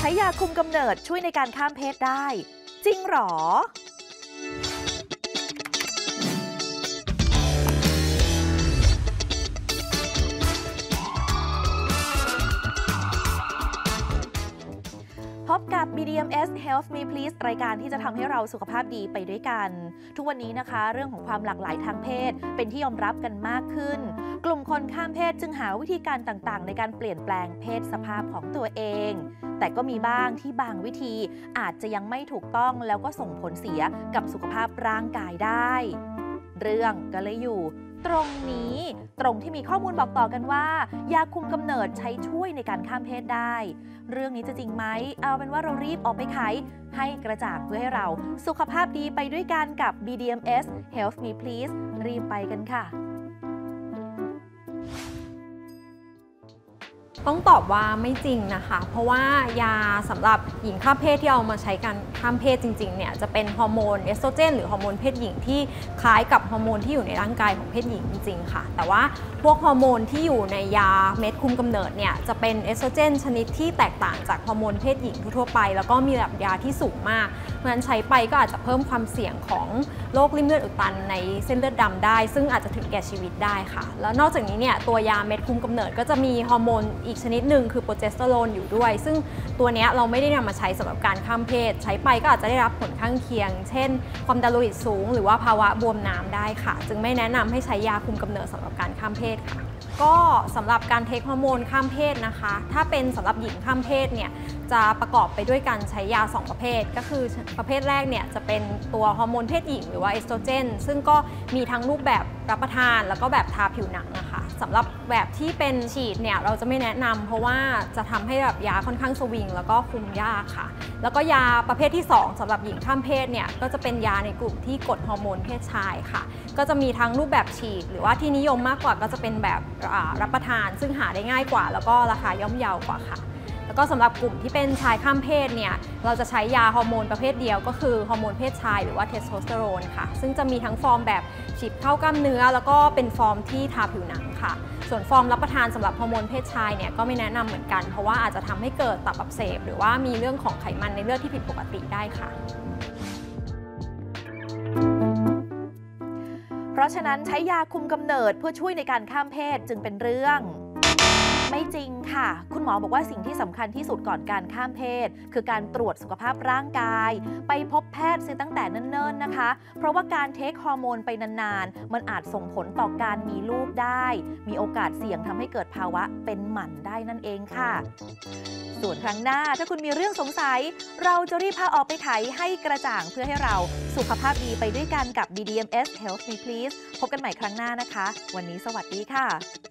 ช้ยาคุมกำเนิดช่วยในการข้ามเพศได้จริงหรอพบกับ BDMS Health Me Please รายการที่จะทำให้เราสุขภาพดีไปด้วยกันทุกวันนี้นะคะเรื่องของความหลากหลายทางเพศเป็นที่ยอมรับกันมากขึ้นกลุ่มคนข้ามเพศจึงหาวิธีการต่างๆในการเปลี่ยนแปลงเพศสภาพของตัวเองแต่ก็มีบ้างที่บางวิธีอาจจะยังไม่ถูกต้องแล้วก็ส่งผลเสียกับสุขภาพร่างกายได้เรื่องก็เลยอยู่ตรงนี้ตรงที่มีข้อมูลบอกต่อกันว่ายาคุมกำเนิดใช้ช่วยในการข้ามเพศได้เรื่องนี้จะจริงไหมเอาเป็นว่าเรารีบออกไปไขให้กระจ่างเพื่อให้เราสุขภาพดีไปด้วยกันกับ BDMS Health Me Please รีบไปกันค่ะต้องตอบว่าไม่จริงนะคะเพราะว่ายาสำหรับหญิงข้ามเพศที่เอามาใช้กันข้ามเพศจริงๆเนี่ยจะเป็นฮอร์โมนเอสโตรเจนหรือฮอร์โมนเพศหญิงที่คล้ายกับฮอร์โมนที่อยู่ในร่างกายของเพศหญิงจริงๆค่ะแต่ว่าพวกฮอร์โมนที่อยู่ในยาเม็ดคุมกำเนิดเนี่ยจะเป็นเอสโตรเจนชนิดที่แตกต่างจากฮอร์โมนเพศหญิงทั่วไปแล้วก็มีระดับยาที่สูงมากเพราะฉะนั้นใช้ไปก็อาจจะเพิ่มความเสี่ยงของโรคริ่มเลือดอุดตันในเส้นเลือดดำได้ซึ่งอาจจะถึงแก่ชีวิตได้ค่ะแล้วนอกจากนี้เนี่ยตัวยาเม็ดคุมกำเนิดก็จะมีฮอร์โมนอีกชนิดหนึ่งคือโปรเจสเตอโรนอยู่ด้วยซึ่งตัวนี้เราไม่ได้นำมาใช้สำหรับการข้ามเพศใช้ไปก็อาจจะได้รับผลข้างเคียงเช่นความดันโลหิตสูงหรือว่าภาวะบวมน้ำได้ค่ะจึงไม่แนะนำให้ใช้ยาคุมกำเนิดสำหรับการข้ามเพศค่ะก็สำหรับการเทคฮอร์โมนข้ามเพศนะคะถ้าเป็นสำหรับหญิงข้ามเพศเนี่ยจะประกอบไปด้วยการใช้ยา2ประเภทก็คือประเภทแรกเนี่ยจะเป็นตัวฮอร์โมนเพศหญิงหรือว่าเอสโตรเจนซึ่งก็มีทั้งรูปแบบรับประทานแล้วก็แบบทาผิวหนังนะคะสำหรับแบบที่เป็นฉีดเนี่ยเราจะไม่แนะนำเพราะว่าจะทำให้แบบยาค่อนข้างสวิงแล้วก็คุมยากค่ะแล้วก็ยาประเภทที่2สำหรับหญิงข้ามเพศเนี่ยก็จะเป็นยาในกลุ่มที่กดฮอร์โมนเพศชายค่ะก็จะมีทั้งรูปแบบฉีดหรือว่าที่นิยมมากกว่าก็จะเป็นแบบรับประทานซึ่งหาได้ง่ายกว่าแล้วก็ราคาย่อมเยาว์กว่าค่ะแล้วก็สำหรับกลุ่มที่เป็นชายข้ามเพศเนี่ยเราจะใช้ยาฮอร์โมนประเภทเดียวก็คือฮอร์โมนเพศชายหรือว่าเทสโทสเตอโรนค่ะซึ่งจะมีทั้งฟอร์มแบบฉีดเข้ากล้ามเนื้อแล้วก็เป็นฟอร์มที่ทาผิวหนังค่ะส่วนฟอร์มรับประทานสำหรับฮอร์โมนเพศชายเนี่ยก็ไม่แนะนำเหมือนกันเพราะว่าอาจจะทำให้เกิดตับอักเสบหรือว่ามีเรื่องของไขมันในเลือดที่ผิดปกติได้ค่ะเพราะฉะนั้นใช้ยาคุมกำเนิดเพื่อช่วยในการข้ามเพศจึงเป็นเรื่องไม่จริงค่ะคุณหมอบอกว่าสิ่งที่สำคัญที่สุดก่อนการข้ามเพศคือการตรวจสุขภาพร่างกายไปพบแพทย์เสียตั้งแต่เนิ่นๆนะคะเพราะว่าการเทคฮอร์โมนไปนานๆมันอาจส่งผลต่อการมีลูกได้มีโอกาสเสี่ยงทำให้เกิดภาวะเป็นหมันได้นั่นเองค่ะส่วนครั้งหน้าถ้าคุณมีเรื่องสงสัยเราจะรีบพาออกไปไขให้กระจ่างเพื่อให้เราสุขภาพดีไปด้วยกันกับ BDMS Health Me Please พบกันใหม่ครั้งหน้านะคะวันนี้สวัสดีค่ะ